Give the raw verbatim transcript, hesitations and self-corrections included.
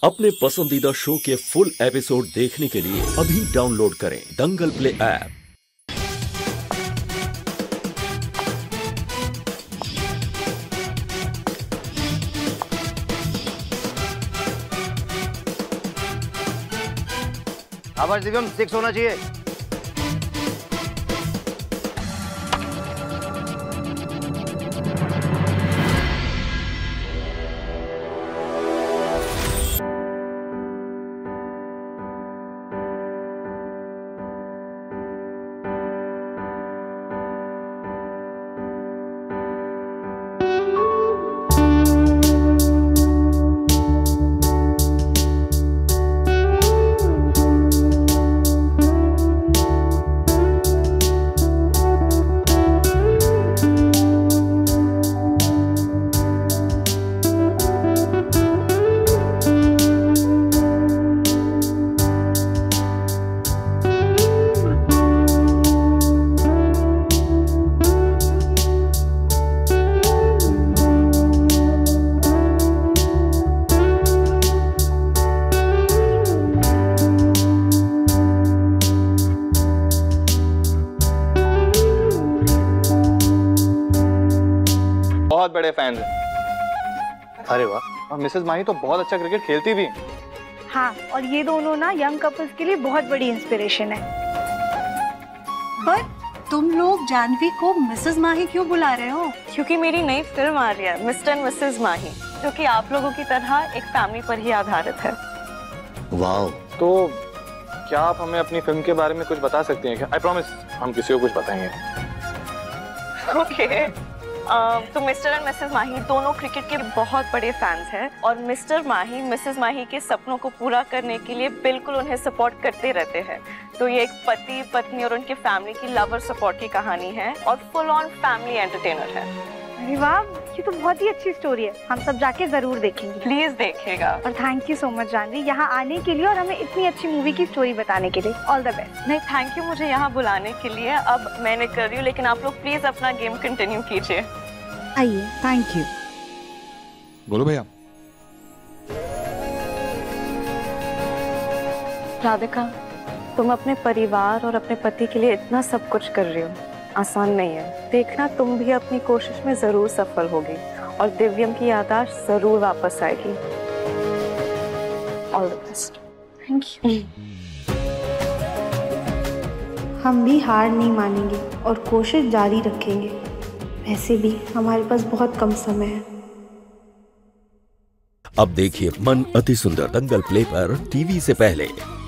अपने पसंदीदा शो के फुल एपिसोड देखने के लिए अभी डाउनलोड करें दंगल प्ले ऐप। आवाज दिव्यम सिक्स होना चाहिए। बहुत बड़े फैन हैं। अरे वाह, और मिसेस माही तो बहुत अच्छा क्रिकेट खेलती भी। हाँ, और ये दोनों ना यंग कपल्स के लिए बहुत बड़ी इंस्पिरेशन है। पर तुम लोग जानवी को मिसेस माही क्यों बुला रहे हो? क्योंकि मेरी नई फिल्म आ रही है मिस्टर एंड मिसेस माही, जो कि आप लोगों की तरह एक फैमिली पर ही आधारित है। वाह, तो क्या आप हमें अपनी फिल्म के बारे में कुछ बता सकती हैं क्या? आई प्रॉमिस हम किसी को कुछ बताएंगे। Okay okay. Uh, तो मिस्टर एंड मिसेस माही दोनों क्रिकेट के बहुत बड़े फैंस हैं और मिस्टर माही मिसेस माही के सपनों को पूरा करने के लिए बिल्कुल उन्हें सपोर्ट करते रहते हैं। तो ये एक पति पत्नी और उनके फैमिली की लवर सपोर्ट की कहानी है और फुल ऑन फैमिली एंटरटेनर है। अरे वाह, ये तो बहुत ही अच्छी स्टोरी है। हम सब जाके जरूर देखेंगे। प्लीज देखिएगा। और thank you so much Janhvi, यहाँ आने के लिए और हमें इतनी अच्छी मूवी की स्टोरी बताने के लिए। All the best. नहीं, थैंक यू मुझे यहाँ बुलाने के लिए। अब मैंने कर रही हूँ, लेकिन आप लोग प्लीज अपना गेम कंटिन्यू कीजिए। आइए। Thank you. बोलो भैया। राधिका, तुम अपने परिवार और अपने पति के लिए इतना सब कुछ कर रही हो, आसान नहीं है। देखना तुम भी अपनी कोशिश में जरूर सफल होगी और दिव्यम की याददाश्त जरूर वापस आएगी। All the best. Thank you. हम भी हार नहीं मानेंगे और कोशिश जारी रखेंगे। वैसे भी हमारे पास बहुत कम समय है। अब देखिए मन अति सुंदर दंगल प्ले पर टीवी से पहले।